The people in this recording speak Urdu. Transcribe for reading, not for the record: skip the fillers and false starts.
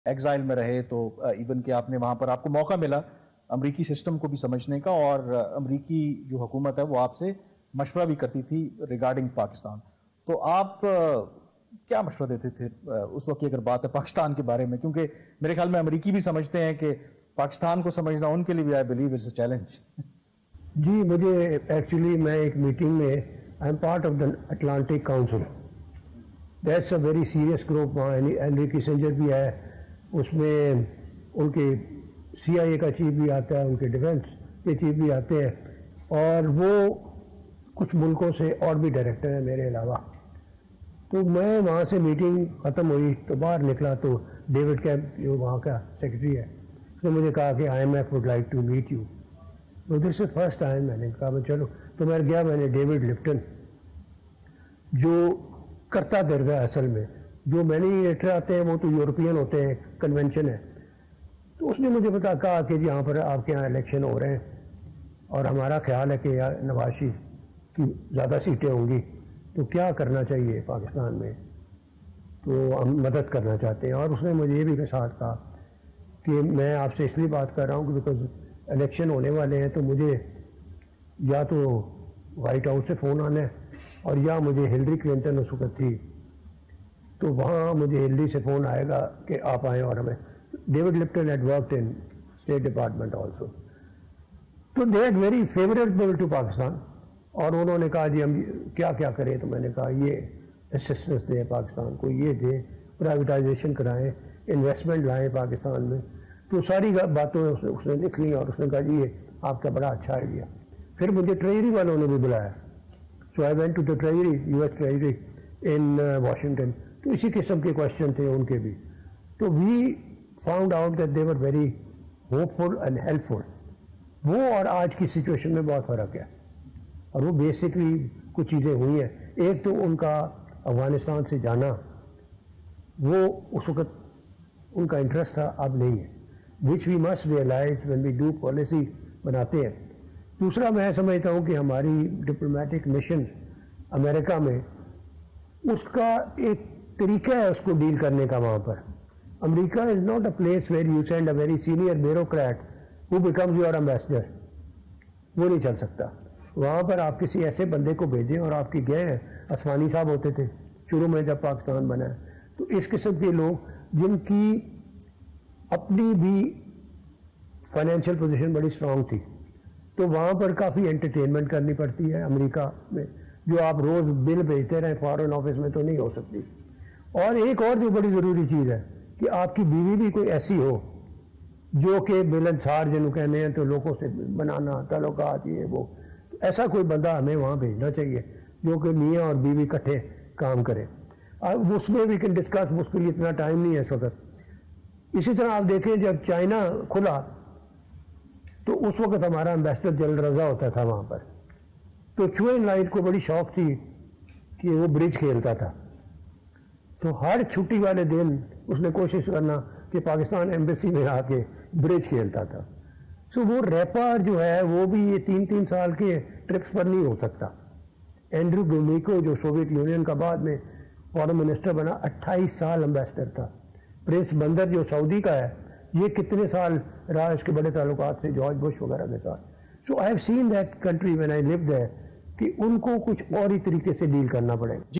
ایگزائل میں رہے تو ایون کہ آپ نے وہاں پر آپ کو موقع ملا امریکی سسٹم کو بھی سمجھنے کا، اور امریکی جو حکومت ہے وہ آپ سے مشورہ بھی کرتی تھی ریگارڈنگ پاکستان. تو آپ کیا مشورہ دیتے تھے اس وقت کی اگر بات ہے پاکستان کے بارے میں؟ کیونکہ میرے خیال میں امریکی بھی سمجھتے ہیں کہ پاکستان کو سمجھنا ان کے لیے بھی I believe is a challenge. جی مجھے ایکچولی میں ایک میٹنگ میں I am part of the Atlantic Council. That's a very serious group. وہاں ہینری کسنجر بھی ہے اس میں، ان کے سی آئی اے کا چیف بھی آتا ہے، ان کے ڈیفنس کے چیف بھی آتے ہیں، اور وہ کچھ ملکوں سے اور بھی ڈائریکٹر ہیں میرے علاوہ. تو میں وہاں سے میٹنگ ختم ہوئی تو باہر نکلا تو ڈیوڈ کیمپ جو وہاں کا سیکرٹری ہے اس نے مجھے کہا کہ I M F would like to meet you. تو دس از فرسٹ ٹائم. میں نے کہا میں چلو، تو میں گیا. میں نے ڈیوڈ لپٹن جو کرتا درد ہے اصل میں، جو مینیجر آتے ہیں وہ تو یورپین ہوتے ہیں، کنونشن ہے. تو اس نے مجھے کہا کہ یہاں پر آپ کے یہاں الیکشن ہو رہے ہیں اور ہمارا خیال ہے کہ نواز شریف کی زیادہ سیٹیں ہوں گی، تو کیا کرنا چاہیے پاکستان میں، تو ہم مدد کرنا چاہتے ہیں. اور اس نے مجھے یہ بھی ساتھ کہا کہ میں آپ سے اس لیے بات کر رہا ہوں کہ بیکاز الیکشن ہونے والے ہیں، تو مجھے یا تو وائٹ ہاؤس سے فون آنا ہے اور یا مجھے ہلری کلنٹن اس وقت تھی تو وہاں مجھے ہلری سے فون آئے گا کہ آپ آئیں. اور ہمیں David Lipton had worked in State Department also. تو they had very favourable to Pakistan. اور انہوں نے کہا جی ہم کیا کیا کریں. تو میں نے کہا یہ اسسٹنس دیں پاکستان کو، یہ دیں، پرائیویٹائزیشن کرائیں، انویسٹمنٹ لائیں پاکستان میں. تو ساری باتیں اس نے لکھ لی اور اس نے کہا جی یہ آپ کا بڑا اچھا آئیڈیا. پھر مجھے ٹریجری والوں نے بھی بلایا. So I went to the treasury, U S treasury in Washington. تو اسی قسم کے کوشچن تھے ان کے بھی. تو we found out that they were very hopeful and helpful. وہ اور آج کی سچویشن میں بہت فرق ہے، اور وہ بیسکلی کچھ چیزیں ہوئی ہیں. ایک تو ان کا افغانستان سے جانا، وہ اس وقت ان کا انٹرسٹ تھا، اب نہیں ہے، which we must realize when we do policy بناتے ہیں. دوسرا میں سمجھتا ہوں کہ ہماری ڈپلومیٹک مشن امریکہ میں اس کا ایک طریقہ ہے اس کو ڈیل کرنے کا. وہاں پر America is not a place where you send a very senior bureaucrat who becomes your ambassador. وہ نہیں چل سکتا. وہاں پر آپ کسی ایسے بندے کو بھیجیں، اور آپ کی گئے ہیں اسفانی صاحب ہوتے تھے شروع میں جب پاکستان بنا ہے. تو اس قسم کے لوگ جن کی اپنی بھی فائنینشیل پوزیشن بڑی اسٹرانگ تھی، تو وہاں پر کافی انٹرٹینمنٹ کرنی پڑتی ہے امریکہ میں، جو آپ روز بل بھیجتے رہیں فارن آفس میں تو نہیں ہو سکتی. اور ایک اور جو بڑی ضروری چیز ہے کہ آپ کی بیوی بھی کوئی ایسی ہو جو کہ ملنسار جنہوں کہنے ہیں، تو لوگوں سے بنانا تعلقات یہ وہ. ایسا کوئی بندہ ہمیں وہاں بھیجنا چاہیے جو کہ میاں اور بیوی اکٹھے کام کرے. اب اس میں وی کین ڈسکس، اس کے لیے اتنا ٹائم نہیں ہے اس وقت. اسی طرح آپ دیکھیں جب چائنا کھلا تو اس وقت ہمارا امبیسڈر جنرل رضا ہوتا تھا وہاں پر. تو چوئن لائٹ کو بڑی شوق تھی کہ وہ برج کھیلتا تھا. تو ہر چھٹی والے دن اس نے کوشش کرنا کہ پاکستان ایمبیسی میں آ کے برج کھیلتا تھا. سو وہ ریپر جو ہے وہ بھی یہ 3 سال کے ٹرپس پر نہیں ہو سکتا. اینڈریو گرومیکو جو سوویت یونین کا بعد میں فارن منسٹر بنا، 28 سال امبیسڈر تھا. پرنس بندر جو سعودی کا ہے، یہ کتنے سال رہا اس کے بڑے تعلقات سے جارج بش وغیرہ کے ساتھ. So I have seen that country when I leave there کہ ان کو کچھ اور ہی طریقے سے ڈیل کرنا پڑے گا.